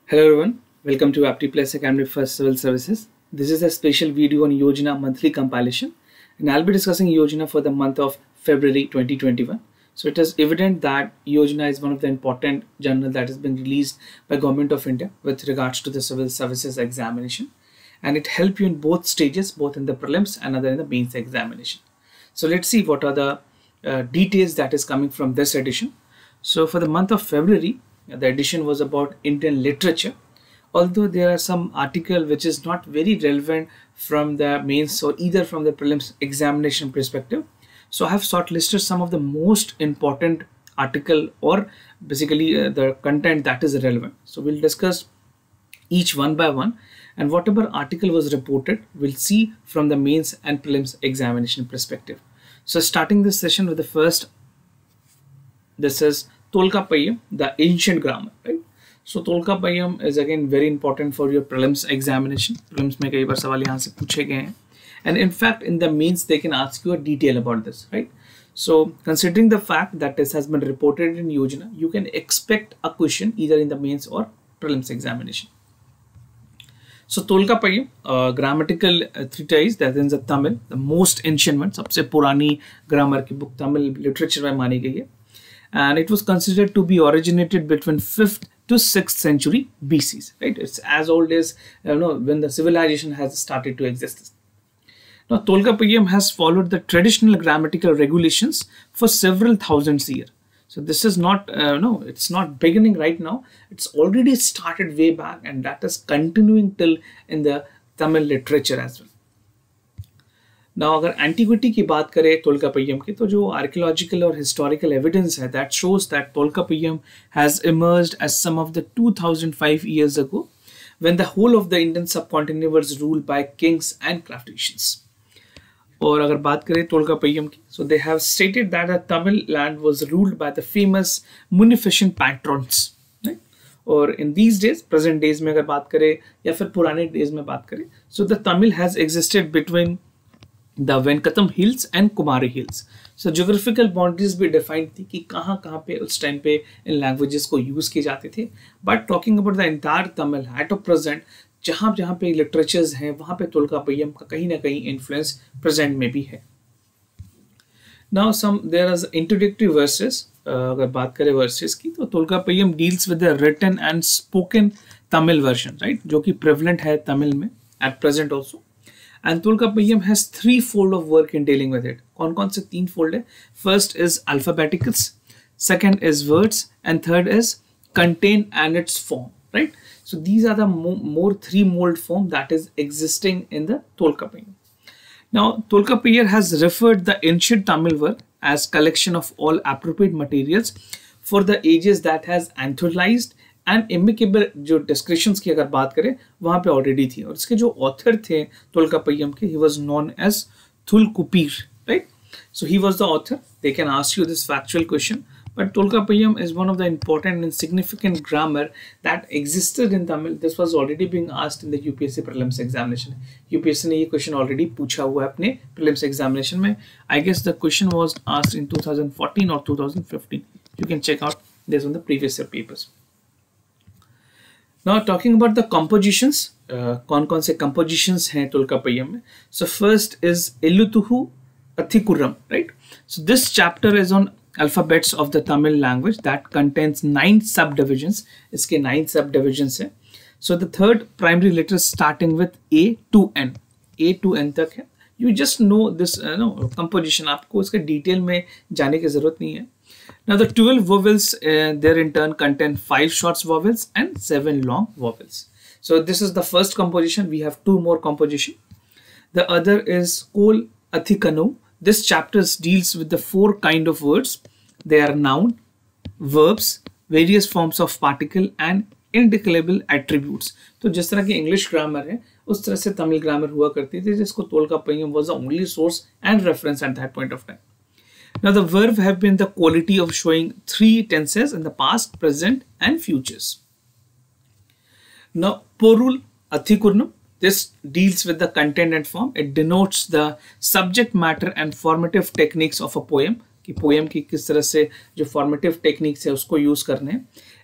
Hello everyone, welcome to Aptiplex Academy for Civil Services. This is a special video on Yojana monthly compilation, and I'll be discussing Yojana for the month of February 2021. So it is evident that Yojana is one of the important journal that has been released by Government of India with regards to the civil services examination, and it helps you in both stages, both in the prelims and other in the mains examination. So let's see what are the details that is coming from this edition. So for the month of February, the edition was about Indian literature, although there are some article which is not very relevant from the mains or either from the prelims examination perspective. So I have shortlisted some of the most important article or basically the content that is relevant. So we'll discuss each one by one, and whatever article was reported we'll see from the mains and prelims examination perspective. So starting this session with the first, this is Tolkappiyam, the ancient grammar, right? So Tolkappiyam is again very important for your prelims examination. Prelims में कई बार सवाल यहाँ से पूछे गए हैं, and in fact in the mains they can ask you a detail about this, right? So considering the fact that this has been reported in Yojana, you can expect a question either in the mains or prelims examination. So Tolkappiyam, grammatical treatise that is the Tamil, the most ancient one, सबसे पुरानी grammar की book Tamil literature में मानी गई है. And it was considered to be originated between 5th to 6th century BC, right? It's as old as when the civilization has started to exist. Now Tolkappiyam has followed the traditional grammatical regulations for several thousands years. So this is not it's not beginning right now. It's already started way back, and that is continuing till in the Tamil literature as well. Now, अगर antiquity की बात करें तोल्काप्पियम की, तो जो archaeological और historical evidence है that shows that Tolkappiyam has emerged as some of the 2005 years ago when the whole of the Indian subcontinent was ruled by kings and crafticians. और अगर बात करें तोल्काप्पियम की, so they have stated that the Tamil land was ruled by the famous munificent patrons, right? और in these days, present days में अगर बात करें या फिर पुराने days में बात करें, so the Tamil has existed between the Venkatam Hills and Kumari Hills. So geographical boundaries भी defined थी कि कहाँ पे उस टाइम पे इन languages को use किए जाते थे. But talking about the entire Tamil at present, जहाँ पे literatures हैं वहाँ पे तोल्काप्पियम का कहीं ना कहीं influence present में भी है. Now there is introductory verses. अगर बात करें verses की, तो Tolkappiyam deals with the written and spoken Tamil version, right? जो कि prevalent है तमिल में at present also. And Tolkappiyam has threefold of work in dealing with it. कौन से तीन fold है? First is alphabeticals, second is words, and third is content and its form, right? So these are the more three-mold form that is existing in the Tolkappiyam. Now Tolkappiyam has referred the ancient Tamil work as collection of all appropriate materials for the ages that has anthropized and amicable जो descriptions की अगर बात करें वहां पे already थी. और इसके जो ऑथर थे तोल्काप्पियम के, he was known as Tholkappiyar, right? So he was the author. They can ask you this factual question, but Tolkappiyam is one of the important and significant grammar that existed in Tamil. This was already being asked in the UPSC prelims examination. UPSC ने ये question already पूछा हुआ है अपने prelims examination में. I guess the question was asked in 2014 or 2015. You can check out this on the previous year papers. Now talking about the compositions, कौन से compositions हैं तोल्काप्पियम में. So first is Eluthu Athikurram, right? So this chapter is on alphabets of the Tamil language that contains 9 subdivisions. इसके 9 subdivisions हैं. So the third primary letter starting with A to N. A to N तक है. You just know this composition. आपको इसके detail में जाने की जरूरत नहीं है. Now the 12 vowels there in turn contain 5 short vowels and 7 long vowels. So this is the first composition. We have 2 more composition. The other is Kol Athikanu. This chapter deals with the 4 kind of words. They are noun, verbs, various forms of particle and indeclarable attributes. तो जिस तरह की English grammar है उस तरह से Tamil grammar हुआ करती थी, जिसको Tolkappiyam was the only source and reference at that point of time. Now the verb have been the quality of showing 3 tenses in the past, present and futures. Now Porul Athikurnam, this deals with the content and form. It denotes the subject matter and formative techniques of a poem. कि poem की किस तरह से जो formative techniques है उसको use करने हैं.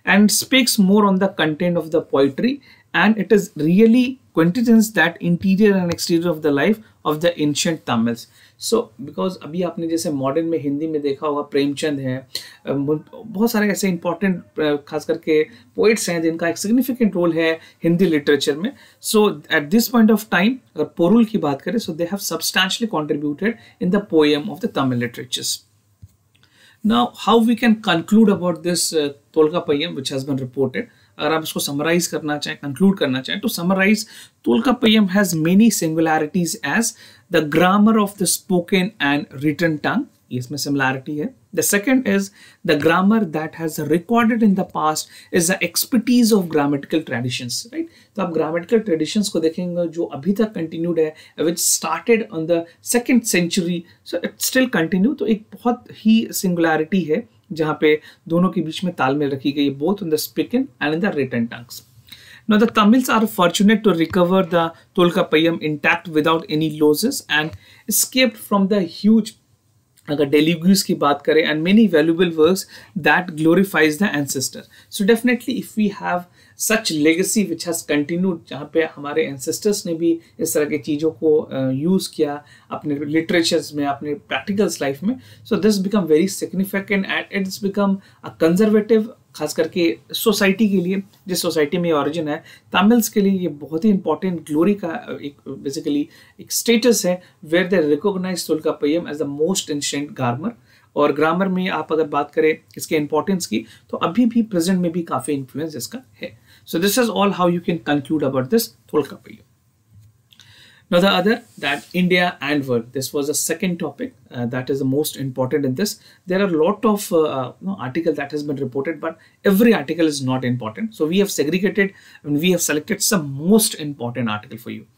and speaks more on the content of the poetry, and it is really quintessence that interior and exterior of the life of the ancient Tamils. So because अभी आपने जैसे मॉडर्न में हिंदी में देखा होगा प्रेमचंद है, बहुत सारे ऐसे इंपॉर्टेंट खास करके पोइट्स हैं जिनका एक सिग्निफिकेंट रोल है हिंदी लिटरेचर में. So at this point of time अगर पोरुल की बात करें, so they have substantially contributed in the poem of the Tamil literatures. Now, how we can conclude about this Tolkappiyam which has been reported? अगर आप इसको summarise करना चाहें, कंक्लूड करना चाहें, तो summarise Tolkappiyam has many similarities as the grammar of the spoken and written tongue. ये इसमें सिमिलैरिटी है. The second is the grammar that has recorded in the past is the expertise of grammatical traditions, right? तो आप grammatical traditions को देखेंगे जो अभी तक continued है, which started on the 2nd century, so it still continue. तो एक बहुत ही singularity है जहाँ पे दोनों के बीच में तालमेल रखी गई है, both in the spoken and in the written tongues. Now the Tamils are fortunate to recover the Tolkappiyam intact without any losses and escaped from the huge अगर डेलीग्यूज की बात करें and many valuable works that glorifies the ancestor. So definitely if we have such legacy which has continued, जहाँ पे हमारे ancestors ने भी इस तरह की चीज़ों को यूज़ किया अपने लिटरेचर्स में, अपने प्रैक्टिकल्स लाइफ में, so this become very significant and it's become a conservative. खास करके सोसाइटी के लिए, जिस सोसाइटी में ऑरिजिन है तमिल्स के लिए, ये बहुत ही इंपॉर्टेंट ग्लोरी का एक बेसिकली एक स्टेटस है where they recognise Tolkappiyam as the most ancient grammar. और ग्रामर में आप अगर बात करें इसके इंपॉर्टेंस की, तो अभी भी प्रेजेंट में भी काफ़ी इन्फ्लुएंस इसका है. So this is all how you can conclude about this Tolkappiyam. Now the other, that India and world, this was the second topic that is the most important in this. There are a lot of article that has been reported, but every article is not important. So we have segregated and we have selected some most important article for you.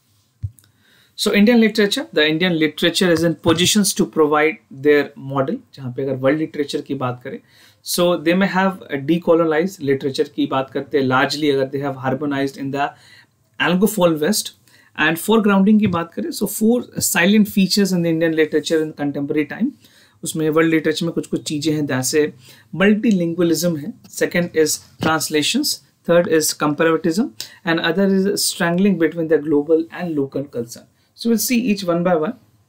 So Indian literature, the Indian literature is in positions to provide their model. जहाँ पे अगर world literature की बात करें, so they may have decolonized literature की बात करते हैं largely, अगर they have harmonized in the Anglophone West. And foregrounding की बात करें, सो 4 silent features in the Indian literature in contemporary time. उसमें वर्ल्ड लिटरेचर में कुछ कुछ चीज़ें हैं, जैसे मल्टीलिंगुअलिज्म है, second is translations, third is comparatism and other is strangling between the global and local culture. So will see each one by one.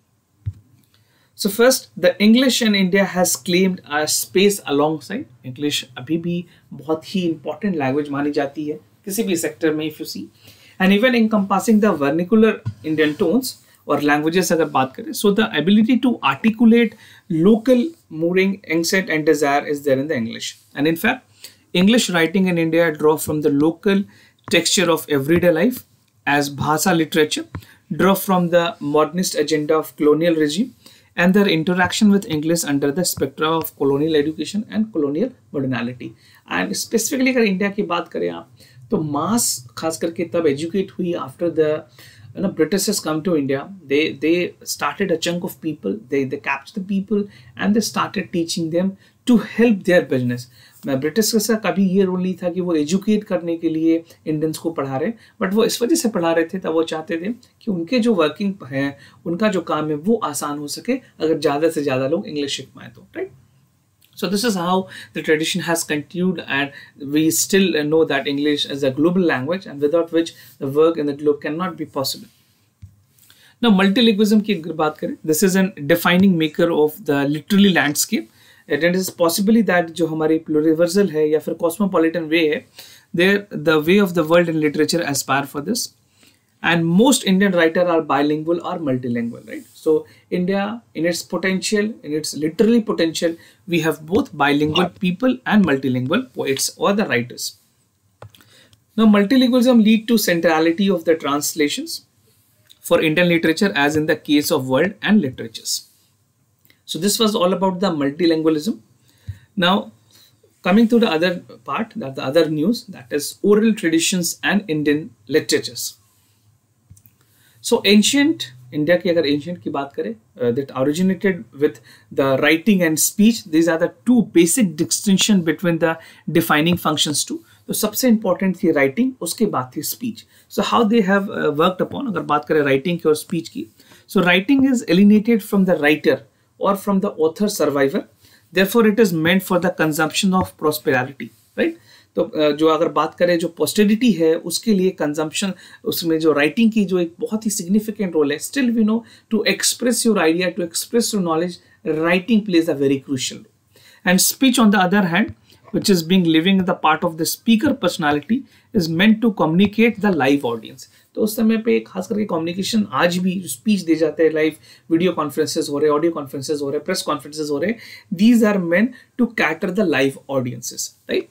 So first, the English in India has claimed a space alongside. English अभी भी बहुत ही important language मानी जाती है किसी भी sector में, if you see, and even encompassing the vernacular Indian tones or languages अगर बात करें, so the ability to articulate local moving accent and desire is there in the English. And in fact, English writing in India draw from the local texture of everyday life, as Bhasa literature draw from the modernist agenda of colonial regime and their interaction with English under the spectra of colonial education and colonial modernity. And specifically अगर India की बात करें आप, तो मास खास करके तब educate हुई after the British has come to India. They started a chunk of people, they captured the people and they started teaching them to help their business. मैं ब्रिटिश के साथ कभी ये रोल नहीं था कि वो एजुकेट करने के लिए इंडियंस को पढ़ा रहे, बट वो इस वजह से पढ़ा रहे थे, तब वो चाहते थे कि उनके जो वर्किंग है, उनका जो काम है वो आसान हो सके अगर ज़्यादा से ज़्यादा लोग इंग्लिश सीख पाए तो, right. So this is how the tradition has continued, and we still know that English is a global language and without which the work in the globe cannot be possible. Now multilingualism की अगर बात करें, this is a defining maker of the literary landscape. It is possibly that जो हमारी pluriversal है या फिर cosmopolitan way है, the way of the world in literature aspire for this. And most Indian writers are bilingual or multilingual, right? So India, in its potential, in its literary potential, we have both bilingual people and multilingual poets or the writers. Now multilingualism lead to centrality of the translations for Indian literature, as in the case of world and literatures. So this was all about the multilingualism. Now coming to the other part, that the other news, that is oral traditions and Indian literatures. So ancient India की अगर ancient की बात करें, that originated with the writing and speech. These are the two basic distinction between the defining functions too. तो सबसे important थी writing, उसके बाद थी speech. So how they have worked upon, अगर बात करें writing की और speech की, so writing is alienated from the writer or from the author survivor. Therefore, it is meant for the consumption of prosperity. Right. तो जो अगर बात करें जो पोस्टेरिटी है उसके लिए कंजम्पशन, उसमें जो राइटिंग की जो एक बहुत ही सिग्निफिकेंट रोल है, still we know to express your idea, to express your knowledge, writing plays a very crucial role. And speech on the other hand, which is being living in the part of the speaker personality, is meant to communicate the live audience. तो उस समय पे खास करके communication आज भी speech दे जाते हैं, लाइव वीडियो कॉन्फ्रेंसेस हो रहे, ऑडियो कॉन्फ्रेंसेस हो रहे, प्रेस कॉन्फ्रेंसेस हो रहे, these are meant to cater the live audiences, right.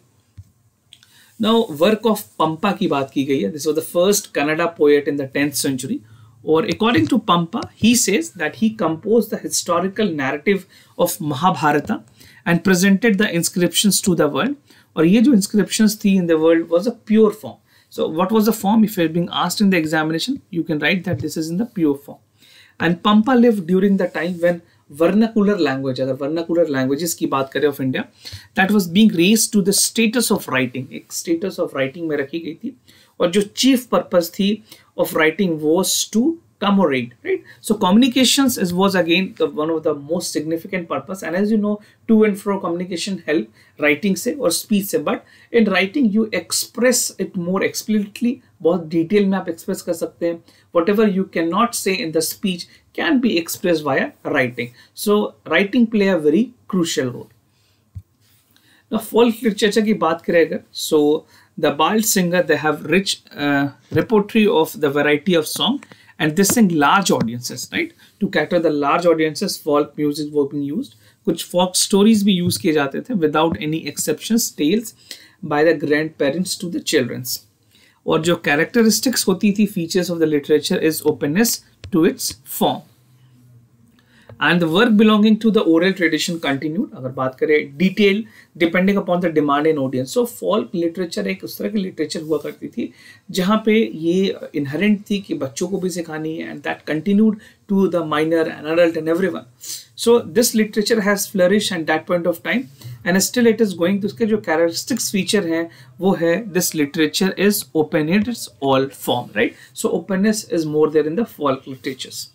Now work of Pampa की बात की गई है. This was the first Kannada poet in the 10th century. Or according to Pampa, he says that he composed the historical narrative of Mahabharata and presented the inscriptions to the world. और ये जो inscriptions थी in the world was a pure form. So what was the form? If you're being asked in the examination, you can write that this is in the pure form. And Pampa lived during the time when vernacular language, अगर vernacular languages की बात करें of India, that was being raised to the status of writing. एक status of writing में रखी गई थी. और जो chief purpose थी of writing was to commemorate, right? So communications was again one of the most significant purpose, and as you know, to and fro communication help writing से और speech से, but in writing you express it more explicitly, बहुत detail में आप express कर सकते हैं. Whatever you cannot say in the speech can be expressed via writing. So writing play a very crucial role. Now folk literature की बात करें अगर, so the bard singer, they have rich repertory of the variety of song, and they sing large audiences, right? To cater the large audiences, folk music was being used. कुछ folk stories भी use किए जाते थे without any exceptions, tales by the grandparents to the childrens. और जो characteristics होती थी, features of the literature is openness to its form. And the work belonging to the oral tradition continued. अगर बात करें detail depending upon the demand in audience. So folk literature एक उस तरह की literature हुआ करती थी जहाँ पे ये inherent थी कि बच्चों को भी सिखानी है, and that continued to the minor and adult and everyone. So this literature has flourished at that point of time, and still it is going to. इसके जो characteristics feature हैं वो है this literature is open in its all form, right? So openness is more there in the folk literatures.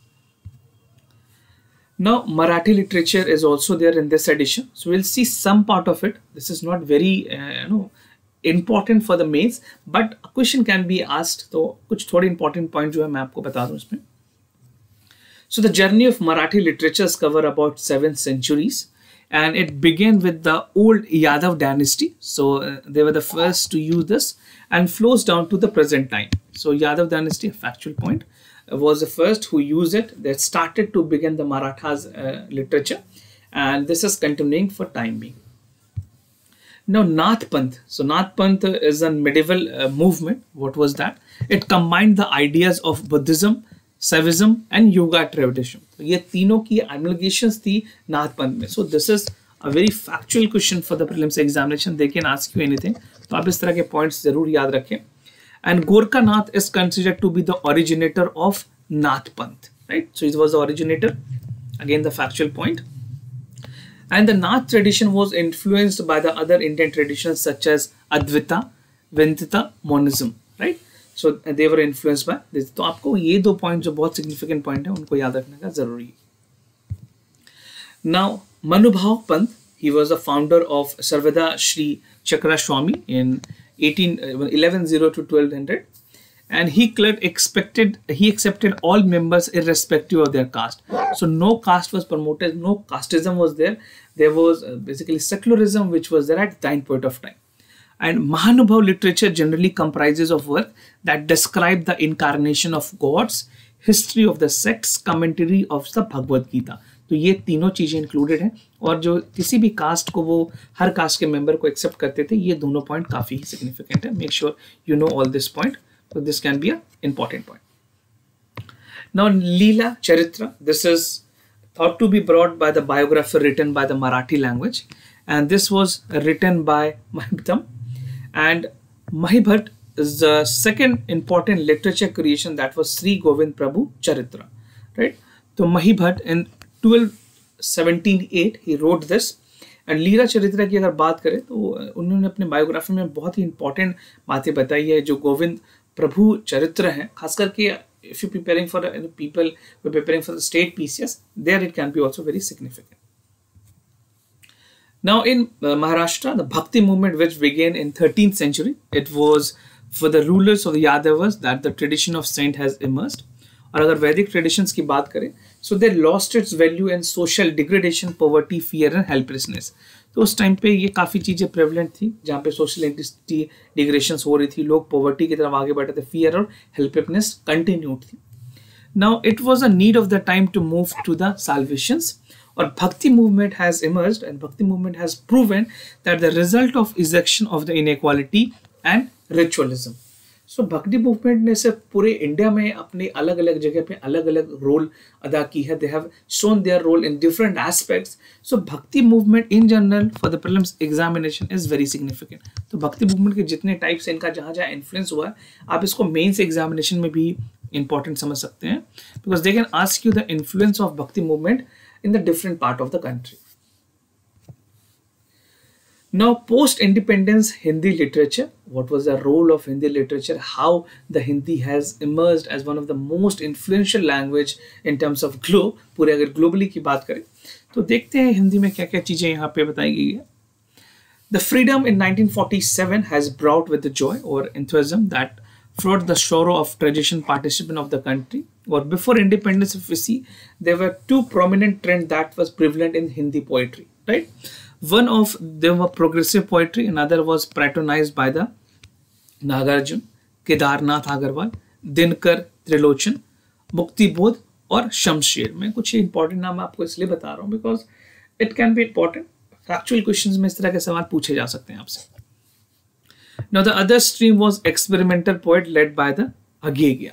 Now Marathi literature is also there in this edition, so we'll see some part of it. This is not very important for the mains, but a question can be asked. तो कुछ थोड़े important point जो है मैं आपको बता दूं इसमें. So the journey of Marathi literatures cover about 7 centuries, and it began with the old Yadav dynasty. So they were the first to use this, and flows down to the present time. So Yadav dynasty, a factual point, was the first who used it. They started to begin the Marathas literature, and this is continuing for time being. Now Nath Panth. So Nath Panth is a medieval movement. What was that? It combined the ideas of Buddhism, Saivism and Yoga tradition. So ये तीनों की amalgamations थी Nath Panth में. So this is a very factual question for the prelims examination. They can ask you anything. तो आप इस तरह के points जरूर याद रखें. And Gorkha Nath is considered to be the originator of Nath Panth, right? So it was the originator, again the factual point. And the Nath tradition was influenced by the other Indian traditions such as Advaita, Vedanta, Monism, right? So they were influenced by this. तो आपको ये दो points जो बहुत significant point है उनको याद रखने का जरूरी है. Now Manubhav Panth, he was the founder of Sarvada Shri Chakra Swami in 1100 to 1200, and he accepted all members irrespective of their caste. So no caste was promoted, no casteism was there. There was basically secularism which was there at that point of time. And Mahanubhav literature generally comprises of work that describe the incarnation of gods, history of the sects, commentary of the Bhagavad Gita. तो ये तीनों चीजें included हैं, और जो किसी भी caste को वो हर कास्ट के मेंबर को एक्सेप्ट करते थे, ये दोनों पॉइंट काफी सिग्निफिकेंट है. Make sure you know all this point, so this can be an important point. Now Leela Charitra, this is thought to be brought by the biographer written by the Marathi language, and this was written by Mahibhatam, and Mahibhat is the second important literature creation, that was Sri Govind Prabhu Charitra, right? So Mahibhat in 1278 he wrote this. And Lilacharitra की अगर बात करें तो उन्होंने अपने biography में बहुत ही important बातें बताई है. जो गोविंद प्रभु चरित्र हैं, खास करके if you preparing for people preparing for the state PCS, there it can be also very significant. Now in Maharashtra, the Bhakti movement, which began in 13th century, it was for the rulers of the Yadavas that the tradition of saint has emerged. और अगर वैदिक traditions की बात करें, so they lost its value in social degradation, poverty, fear and helplessness. तो उस time पे ये काफ़ी चीज़ें प्रेवलेंट थी, जहाँ पे सोशल एंटिटी डिग्रेशंस हो रही थी, लोग पॉवर्टी की तरफ आगे बढ़ रहे थे, फियर और हेल्पलेसनेस कंटिन्यूड थी. Now it was a need of the time to move to the salvations. Or Bhakti movement has emerged, and Bhakti movement has proven that the result of ejection of the inequality and ritualism. So Bhakti movement ने से पूरे India में अपने अलग अलग जगह पे अलग अलग रोल अदा की है. They have shown their role in different aspects. So Bhakti movement in general for the prelims examination is very significant. तो Bhakti movement के जितने टाइप्स हैं, इनका जहाँ जहाँ इन्फ्लुएंस हुआ है, आप इसको मेंस एग्जामिनेशन में भी इंपॉर्टेंट समझ सकते हैं, because they can ask you the influence of Bhakti movement in the different part of the country. Now post-independence Hindi literature, what was the role of Hindi literature, how the Hindi has emerged as one of the most influential language in terms of globe. पूरे अगर globally की बात करें तो देखते हैं हिंदी में क्या क्या चीज़ें यहाँ पे बताई गई है. The freedom in 1947 has brought with the joy or enthusiasm that brought the sorrow of tradition participant of the country. Or before independence, if we see, there were two prominent trends that was prevalent in Hindi poetry, right? One of them was progressive poetry, another was patronized by the Nagarjun, Kedarnath Agarwal, Dinkar Trilochan, Muktibodh और शमशेर. मैं कुछ important नाम आपको इसलिए बता रहा हूँ because it can be important. Factual questions में इस तरह के सवाल पूछे जा सकते हैं आपसे. Now the other stream was experimental poet led by the Agegya.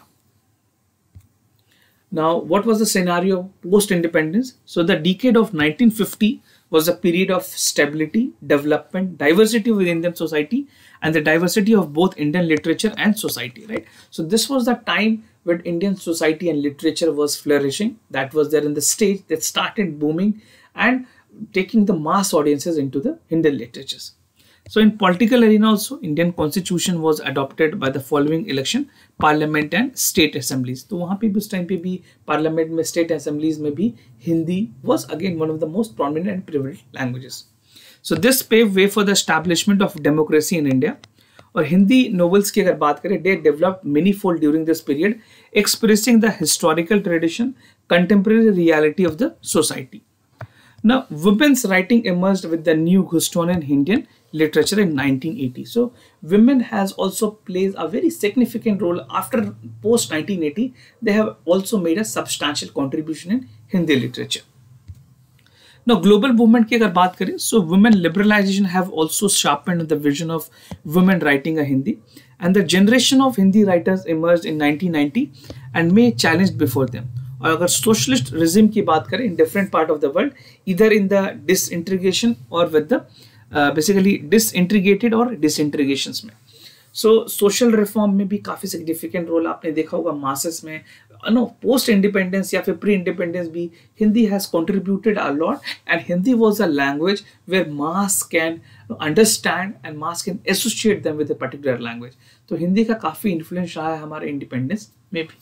Now what was the scenario post-independence? So the decade of 1950 was a period of stability, development, diversity within Indian society and the diversity of both Indian literature and society, right? So this was the time when Indian society and literature was flourishing. That was there in the stage that started booming and taking the mass audiences into the Indian literatures. So in political arena also, Indian constitution was adopted by the following election, parliament and state assemblies. तो वहाँ पे भी उस time पे भी parliament में state assemblies में भी Hindi was again one of the most prominent and prevalent languages. So this paved way for the establishment of democracy in India. और हिंदी novels की अगर बात करें, they developed manifold during this period, expressing the historical tradition, contemporary reality of the society. Now, women's writing emerged with the new Gustoan in Indian literature in 1980. So, women has also plays a very significant role after post 1980. They have also made a substantial contribution in Hindi literature. Now, global movement की अगर बात करें, so women liberalization have also sharpened the vision of women writing a Hindi, and the generation of Hindi writers emerged in 1990 and may challenged before them. और अगर socialist regime की बात करें in different part of the world, इधर in the disintegration और with the basically disintegrated और disintegrations में. सो social reform में भी काफ़ी सिग्निफिकेंट रोल आपने देखा होगा मासेस में. नो पोस्ट इंडिपेंडेंस या फिर प्री इंडिपेंडेंस भी Hindi has contributed a lot, and Hindi was a language where mass can understand and mass can associate them with a particular language. तो हिंदी का काफ़ी इन्फ्लुएंस रहा है हमारे इंडिपेंडेंस में भी.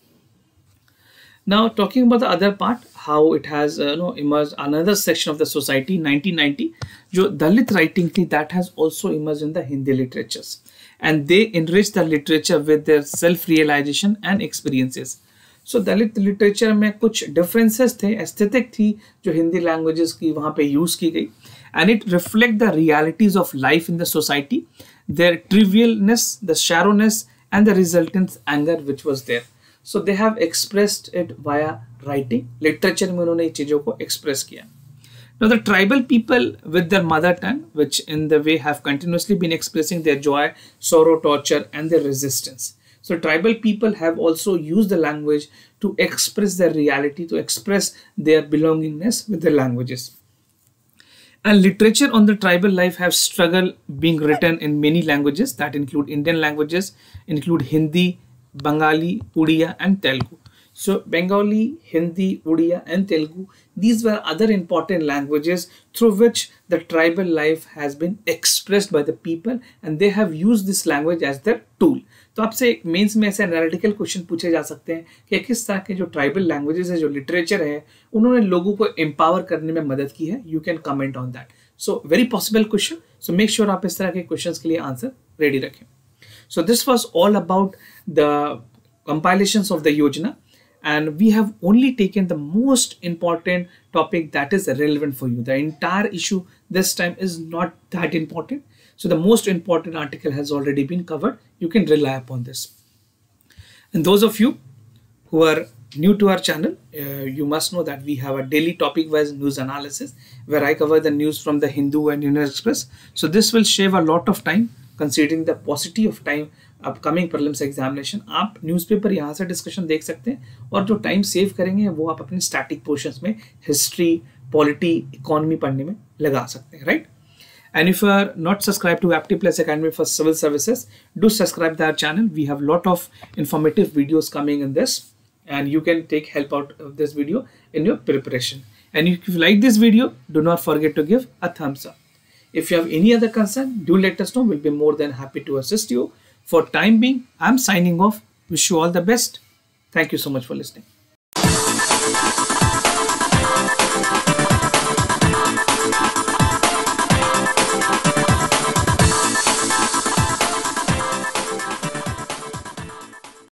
Now talking about the other part, how it has emerged another section of the society, 1990, जो Dalit writing थी, that has also emerged in the Hindi literatures, and they enrich the literature with their self-realization and experiences. So Dalit literature में कुछ differences थे, aesthetic थी जो Hindi languages की वहाँ पे use की गई, and it reflect the realities of life in the society, their trivialness, the shallowness, and the resultant anger which was there. So they have expressed it via writing. Literature में उन्होंने ये चीज़ों को express किया. Now the tribal people with their mother tongue, which in the way have continuously been expressing their joy, sorrow, torture, and their resistance. So tribal people have also used the language to express their reality, to express their belongingness with the languages. And literature on the tribal life have struggled being written in many languages that include Indian languages, include Hindi, Bengali, Odia and Telugu. So Bengali, Hindi, Odia and Telugu, these were other important languages through which the tribal life has been expressed by the people and they have used this language as their tool. तो आपसे mains में ऐसे analytical question पूछे जा सकते हैं कि किस तरह के जो ट्राइबल लैंग्वेजेस है, जो लिटरेचर है, उन्होंने लोगों को एम्पावर करने में मदद की है. You can comment on that. So very possible question. So make sure आप इस तरह के क्वेश्चंस के लिए आंसर रेडी रखें. So this was all about the compilations of the Yojana, and we have only taken the most important topic that is relevant for you. The entire issue this time is not that important. So the most important article has already been covered. You can rely upon this. And those of you who are new to our channel, you must know that we have a daily topic wise news analysis where I cover the news from the Hindu and Union Express. So this will save a lot of time considering the paucity of time upcoming prelims examination. आप newspaper यहाँ से discussion देख सकते हैं और जो time save करेंगे वो आप अपने स्टैटिक पोर्शंस में हिस्ट्री, पॉलिटी, इकोनॉमी पढ़ने में लगा सकते हैं, right? And if you are not subscribed to Aptplus Academy for Civil Services, do subscribe to our channel. We have a lot of informative videos coming in this, and you can take help out of this video in your preparation. And if you like this video, do not forget to give a thumbs up. If you have any other concern, do let us know. We'll be more than happy to assist you. For time being, I'm signing off. Wish you all the best. Thank you so much for listening.